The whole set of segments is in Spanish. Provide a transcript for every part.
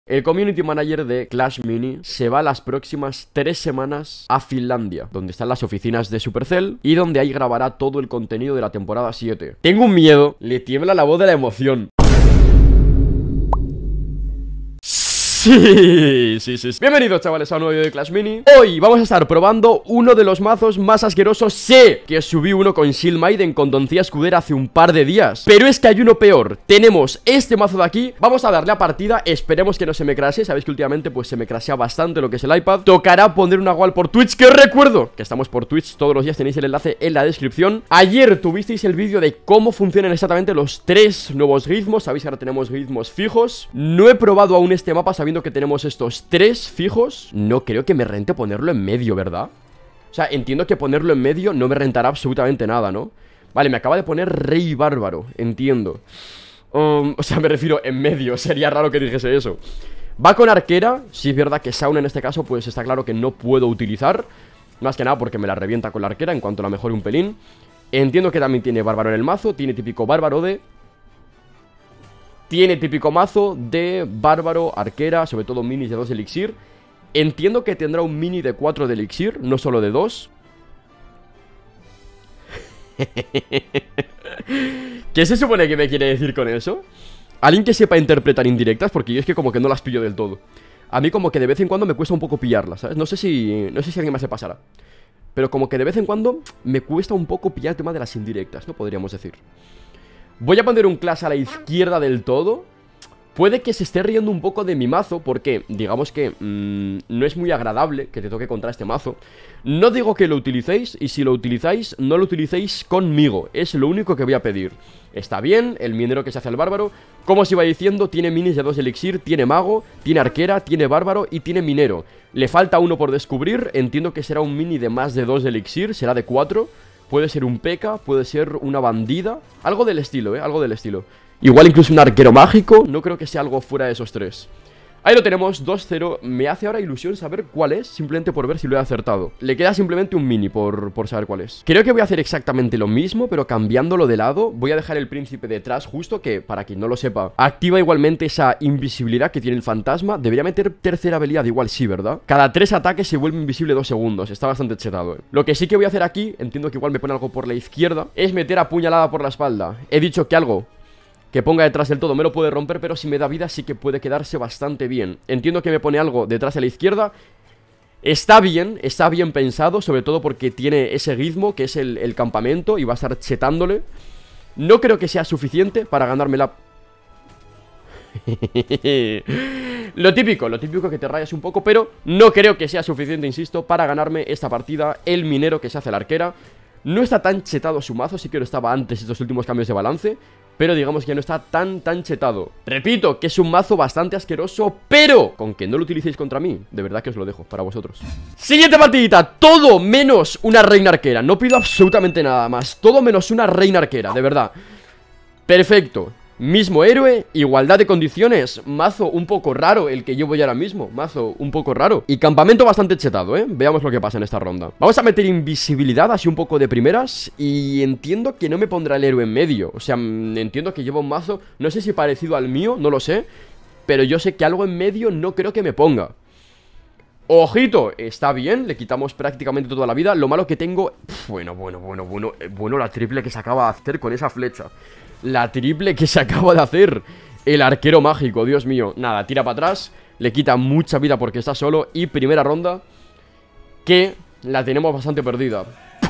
El community manager de Clash Mini se va las próximas 3 semanas a Finlandia, donde están las oficinas de Supercell y donde ahí grabará todo el contenido de la temporada 7. Tengo un miedo, le tiembla la voz de la emoción. Sí. Bienvenidos, chavales, a un nuevo vídeo de Clash Mini. Hoy vamos a estar probando uno de los mazos más asquerosos. Sé que subí uno con Shield Maiden con Doncella Escudera hace un par de días, pero es que hay uno peor. Tenemos este mazo de aquí. Vamos a darle a partida, esperemos que no se me crashe. Sabéis que últimamente pues se me crashea bastante lo que es el iPad. Tocará poner una wall por Twitch, que os recuerdo que estamos por Twitch todos los días. Tenéis el enlace en la descripción. Ayer tuvisteis el vídeo de cómo funcionan exactamente los 3 nuevos ritmos. Sabéis que ahora tenemos ritmos fijos. No he probado aún este mapa sabiendo que tenemos estos 3 fijos. No creo que me rente ponerlo en medio, ¿verdad? O sea, entiendo que ponerlo en medio no me rentará absolutamente nada, ¿no? Vale, me acaba de poner Rey Bárbaro, entiendo. O sea, me refiero en medio, sería raro que dijese eso. Va con arquera, sí es verdad que Sauna en este caso pues está claro que no puedo utilizar. Más que nada porque me la revienta con la arquera en cuanto la mejore un pelín. Entiendo que también tiene Bárbaro en el mazo, tiene típico Bárbaro de... Tiene típico mazo de Bárbaro, Arquera, sobre todo minis de 2 de elixir. Entiendo que tendrá un mini de 4 de elixir, no solo de 2. ¿Qué se supone que me quiere decir con eso? Alguien que sepa interpretar indirectas, porque yo es que como que no las pillo del todo. A mí como que de vez en cuando me cuesta un poco pillarlas, ¿sabes? No sé si alguien más se pasará, pero como que de vez en cuando me cuesta un poco pillar el tema de las indirectas, ¿no? Podríamos decir. Voy a poner un Clash a la izquierda del todo. Puede que se esté riendo un poco de mi mazo, porque digamos que no es muy agradable que te toque contra este mazo. No digo que lo utilicéis, y si lo utilizáis, no lo utilicéis conmigo. Es lo único que voy a pedir. Está bien, el minero que se hace al bárbaro. Como os iba diciendo, tiene minis de 2 de elixir, tiene mago, tiene arquera, tiene bárbaro y tiene minero. Le falta uno por descubrir, entiendo que será un mini de más de 2 de elixir, será de 4. Puede ser un P.E.K.K.A, puede ser una bandida. Algo del estilo, algo del estilo. Igual incluso un arquero mágico. No creo que sea algo fuera de esos 3. Ahí lo tenemos, 2-0. Me hace ahora ilusión saber cuál es, simplemente por ver si lo he acertado. Le queda simplemente un mini por saber cuál es. Creo que voy a hacer exactamente lo mismo, pero cambiándolo de lado. Voy a dejar el príncipe detrás, justo que, para quien no lo sepa, activa igualmente esa invisibilidad que tiene el fantasma. Debería meter tercera habilidad, igual sí, ¿verdad? Cada 3 ataques se vuelve invisible 2 segundos. Está bastante chetado, Lo que sí que voy a hacer aquí, entiendo que igual me pone algo por la izquierda, es meter apuñalada por la espalda. He dicho que algo que ponga detrás del todo me lo puede romper, pero si me da vida sí que puede quedarse bastante bien. Entiendo que me pone algo detrás a la izquierda. Está bien pensado, sobre todo porque tiene ese ritmo que es el campamento y va a estar chetándole. No creo que sea suficiente para ganarme la... Lo típico que te rayas un poco, pero no creo que sea suficiente, insisto, para ganarme esta partida. El minero que se hace la arquera. No está tan chetado su mazo, sí que lo estaba antes estos últimos cambios de balance, pero digamos que no está tan chetado. Repito, que es un mazo bastante asqueroso, pero con que no lo utilicéis contra mí, de verdad que os lo dejo para vosotros. Siguiente partidita, todo menos una reina arquera. No pido absolutamente nada más, todo menos una reina arquera, de verdad. Perfecto. Mismo héroe, igualdad de condiciones. Mazo un poco raro el que llevo ya ahora mismo. Mazo un poco raro. Y campamento bastante chetado, Veamos lo que pasa en esta ronda. Vamos a meter invisibilidad así un poco de primeras. Y entiendo que no me pondrá el héroe en medio. O sea, entiendo que llevo un mazo, no sé si parecido al mío, no lo sé, pero yo sé que algo en medio no creo que me ponga. Ojito, está bien, le quitamos prácticamente toda la vida. Lo malo que tengo... Bueno, la triple que se acaba de hacer con esa flecha. La triple que se acaba de hacer el arquero mágico, Dios mío. Nada, tira para atrás, le quita mucha vida porque está solo. Y primera ronda que la tenemos bastante perdida.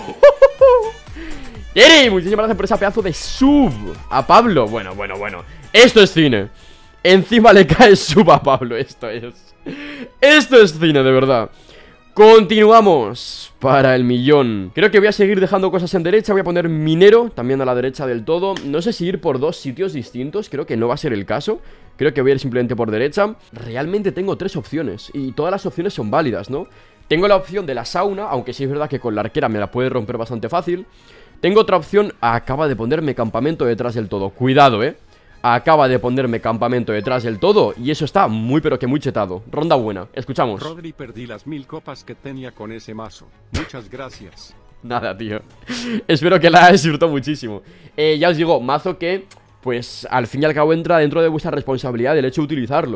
¡Eri! Muchísimas gracias por esa pedazo de sub a Pablo. Bueno. Esto es cine. Encima le cae sub a Pablo. Esto es cine, de verdad. Continuamos para el millón. Creo que voy a seguir dejando cosas en derecha. Voy a poner minero también a la derecha del todo. No sé si ir por 2 sitios distintos. Creo que no va a ser el caso. Creo que voy a ir simplemente por derecha. Realmente tengo 3 opciones y todas las opciones son válidas, ¿no? Tengo la opción de la sauna, aunque sí es verdad que con la arquera me la puede romper bastante fácil. Tengo otra opción. Acaba de ponerme campamento detrás del todo. Cuidado, Acaba de ponerme campamento detrás del todo. Y eso está muy pero que muy chetado. Ronda buena, escuchamos. Rodri, perdí las 1000 copas que tenía con ese mazo. Muchas gracias. Nada, tío. Espero que la disfrutado muchísimo. Ya os digo, mazo que, pues, al fin y al cabo entra dentro de vuestra responsabilidad el hecho de utilizarlo.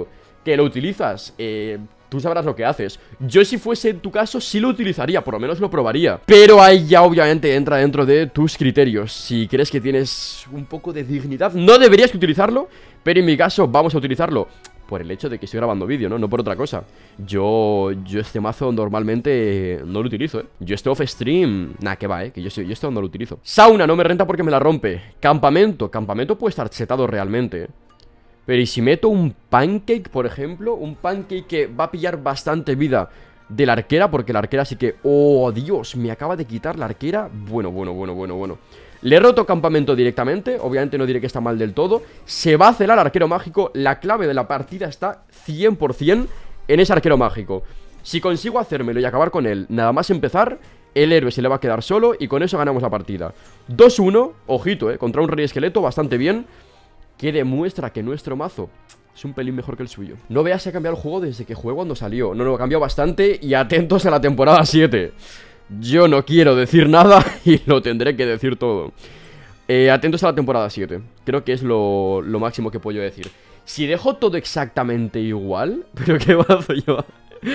¿Que lo utilizas? Tú sabrás lo que haces. Yo si fuese en tu caso sí lo utilizaría, por lo menos lo probaría. Pero ahí ya obviamente entra dentro de tus criterios. Si crees que tienes un poco de dignidad, no deberías utilizarlo, pero en mi caso vamos a utilizarlo por el hecho de que estoy grabando vídeo, ¿no? No por otra cosa. Yo este mazo normalmente no lo utilizo, ¿eh? Yo este off-stream, nada, que va, ¿eh? Que yo este no lo utilizo. Sauna no me renta porque me la rompe. Campamento puede estar chetado realmente, ¿eh? Pero ¿y si meto un pancake, por ejemplo? Un pancake que va a pillar bastante vida de la arquera, porque la arquera sí que... ¡Oh, Dios! Me acaba de quitar la arquera. Bueno. Le he roto campamento directamente. Obviamente no diré que está mal del todo. Se va a celar arquero mágico. La clave de la partida está 100% en ese arquero mágico. Si consigo hacérmelo y acabar con él, nada más empezar, el héroe se le va a quedar solo y con eso ganamos la partida. 2-1, ojito, contra un rey esqueleto, bastante bien. Que demuestra que nuestro mazo es un pelín mejor que el suyo. No veas si ha cambiado el juego desde que jugué cuando salió. No, ha cambiado bastante. Y atentos a la temporada 7. Yo no quiero decir nada y lo tendré que decir todo. Atentos a la temporada 7. Creo que es lo máximo que puedo decir. Si dejo todo exactamente igual... ¿Pero qué mazo lleva?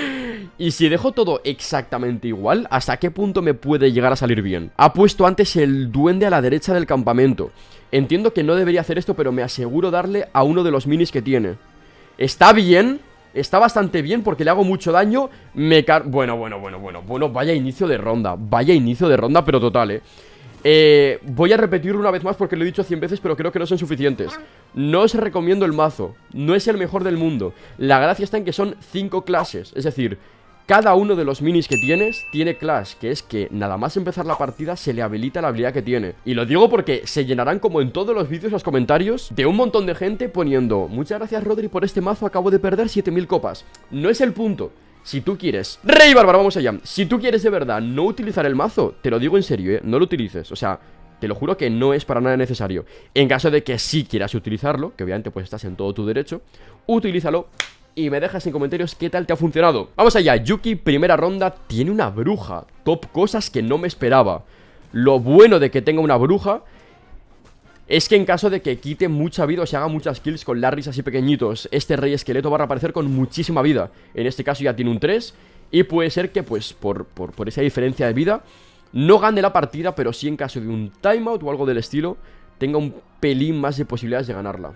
Y si dejo todo exactamente igual, ¿hasta qué punto me puede llegar a salir bien? Ha puesto antes el duende a la derecha del campamento. Entiendo que no debería hacer esto, pero me aseguro darle a uno de los minis que tiene. Está bien, está bastante bien porque le hago mucho daño. Bueno, vaya inicio de ronda. Vaya inicio de ronda, pero total, voy a repetirlo una vez más porque lo he dicho 100 veces, pero creo que no son suficientes. No os recomiendo el mazo, no es el mejor del mundo. La gracia está en que son 5 clases, es decir, cada uno de los minis que tienes tiene clash, que es que nada más empezar la partida se le habilita la habilidad que tiene. Y lo digo porque se llenarán como en todos los vídeos los comentarios de un montón de gente poniendo: muchas gracias Rodri por este mazo, acabo de perder 7000 copas. No es el punto. Si tú quieres... Rey Bárbaro, vamos allá. Si tú quieres de verdad no utilizar el mazo, te lo digo en serio, no lo utilices. O sea, te lo juro que no es para nada necesario. En caso de que sí quieras utilizarlo, que obviamente pues estás en todo tu derecho, utilízalo y me dejas en comentarios qué tal te ha funcionado. Vamos allá, Yuki, primera ronda, tiene una bruja. Top cosas que no me esperaba. Lo bueno de que tenga una bruja es que en caso de que quite mucha vida o se haga muchas kills con Larrys así pequeñitos, este rey esqueleto va a reaparecer con muchísima vida. En este caso ya tiene un 3 y puede ser que pues por esa diferencia de vida no gane la partida, pero sí en caso de un timeout o algo del estilo tenga un pelín más de posibilidades de ganarla.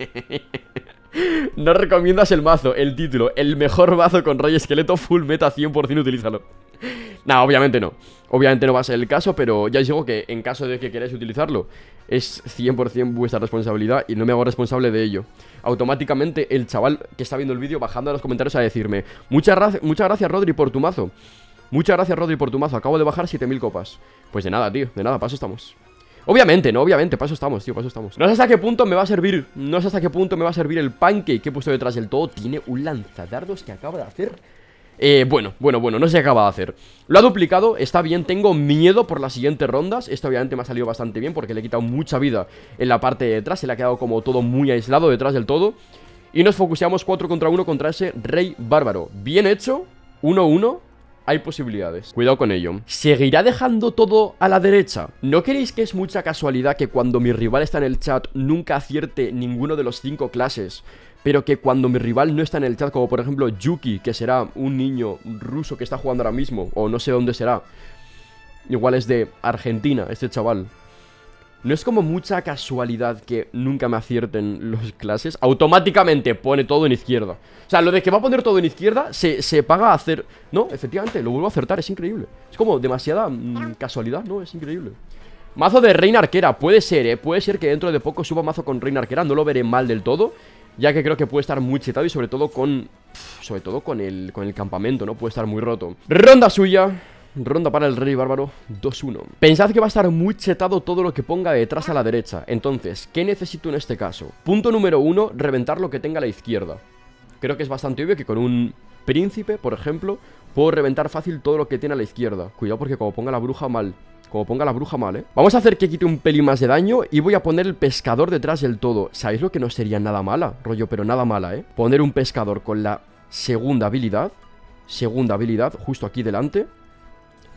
No recomiendas el mazo, el título: el mejor mazo con rey esqueleto full meta 100%, utilízalo. No, obviamente no. Obviamente no va a ser el caso, pero ya os digo que en caso de que queráis utilizarlo, es 100% vuestra responsabilidad y no me hago responsable de ello. Automáticamente el chaval que está viendo el vídeo bajando a los comentarios a decirme: muchas gracias Rodri por tu mazo. Muchas gracias Rodri por tu mazo, acabo de bajar 7000 copas. Pues de nada, tío, de nada, paso estamos. Obviamente, no, obviamente, paso estamos, tío, paso estamos. No sé hasta qué punto me va a servir. No sé hasta qué punto me va a servir el pancake que he puesto detrás del todo. Tiene un lanzadardos que acaba de hacer. Bueno, no se acaba de hacer. Lo ha duplicado, está bien, tengo miedo por las siguientes rondas. Esto obviamente me ha salido bastante bien porque le he quitado mucha vida en la parte de detrás. Se le ha quedado como todo muy aislado detrás del todo. Y nos focuseamos 4 contra 1 contra ese rey bárbaro. Bien hecho, 1-1. Hay posibilidades, cuidado con ello. ¿Seguirá dejando todo a la derecha? ¿No queréis que es mucha casualidad que cuando mi rival está en el chat nunca acierte ninguno de los 5 clases, pero que cuando mi rival no está en el chat, como por ejemplo Yuki, que será un niño ruso que está jugando ahora mismo, o no sé dónde será, igual es de Argentina este chaval, no es como mucha casualidad que nunca me acierten los clases? Automáticamente pone todo en izquierda. O sea, lo de que va a poner todo en izquierda se paga a hacer... No, efectivamente, lo vuelvo a acertar, es increíble. Es como demasiada casualidad, ¿no? Es increíble. Mazo de reina arquera, puede ser, puede ser que dentro de poco suba mazo con reina arquera. No lo veré mal del todo, ya que creo que puede estar muy chetado y sobre todo con... con el campamento, ¿no? Puede estar muy roto. Ronda suya. Ronda para el rey bárbaro, 2-1. Pensad que va a estar muy chetado todo lo que ponga detrás a la derecha. Entonces, ¿qué necesito en este caso? Punto número 1, reventar lo que tenga a la izquierda. Creo que es bastante obvio que con un príncipe, por ejemplo, puedo reventar fácil todo lo que tiene a la izquierda. Cuidado porque como ponga la bruja mal. Vamos a hacer que quite un pelín más de daño y voy a poner el pescador detrás del todo. ¿Sabéis lo que no sería nada mala? Rollo, pero nada mala, Poner un pescador con la segunda habilidad justo aquí delante.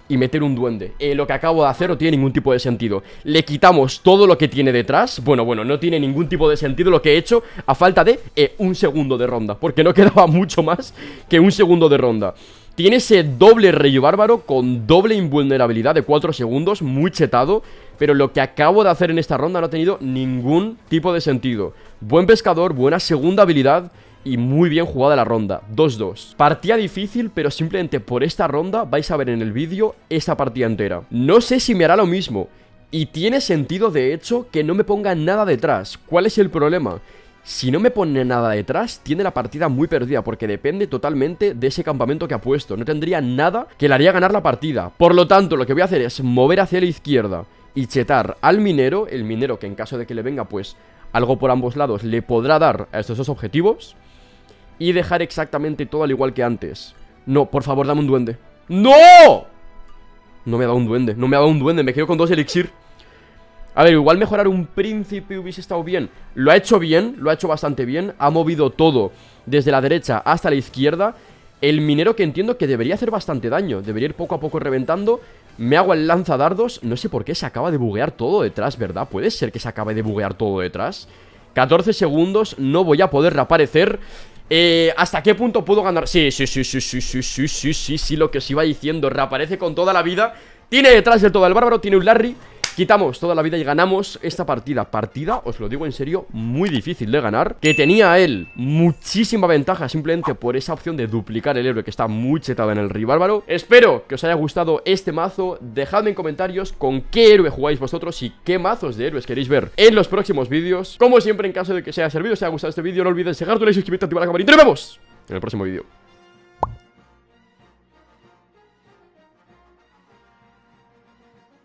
y meter un duende. Lo que acabo de hacer no tiene ningún tipo de sentido. Le quitamos todo lo que tiene detrás. Bueno, no tiene ningún tipo de sentido lo que he hecho a falta de un segundo de ronda, porque no quedaba mucho más que un segundo de ronda. Tiene ese doble rey bárbaro con doble invulnerabilidad de 4 segundos, muy chetado. Pero lo que acabo de hacer en esta ronda no ha tenido ningún tipo de sentido. Buen pescador, buena segunda habilidad y muy bien jugada la ronda. 2-2. Partida difícil, pero simplemente por esta ronda vais a ver en el vídeo esta partida entera. No sé si me hará lo mismo. Y tiene sentido, de hecho, que no me ponga nada detrás. ¿Cuál es el problema? Si no me pone nada detrás, tiene la partida muy perdida, porque depende totalmente de ese campamento que ha puesto. No tendría nada que le haría ganar la partida. Por lo tanto, lo que voy a hacer es mover hacia la izquierda y chetar al minero. El minero que en caso de que le venga, pues, algo por ambos lados, le podrá dar a estos dos objetivos. Y dejar exactamente todo al igual que antes. No, por favor, dame un duende. ¡No! No me ha dado un duende, no me ha dado un duende. Me quedo con 2 elixir. A ver, igual mejorar un príncipe hubiese estado bien. Lo ha hecho bien, lo ha hecho bastante bien. Ha movido todo desde la derecha hasta la izquierda. El minero, que entiendo que debería hacer bastante daño, debería ir poco a poco reventando. Me hago el lanzadardos. No sé por qué se acaba de buguear todo detrás, ¿verdad? Puede ser que se acabe de buguear todo detrás. 14 segundos, no voy a poder reaparecer. ¿Hasta qué punto puedo ganar? Sí, lo que os iba diciendo. Reaparece con toda la vida. Tiene detrás del todo el bárbaro, tiene un Larry. Quitamos toda la vida y ganamos esta partida. Partida, os lo digo en serio, muy difícil de ganar. Que tenía él muchísima ventaja simplemente por esa opción de duplicar el héroe, que está muy chetado en el rey bárbaro. Espero que os haya gustado este mazo. Dejadme en comentarios con qué héroe jugáis vosotros y qué mazos de héroes queréis ver en los próximos vídeos. Como siempre, en caso de que os haya servido, os haya gustado este vídeo, no olvides dejar tu like, suscribirte, activar la campanita y nos vemos en el próximo vídeo.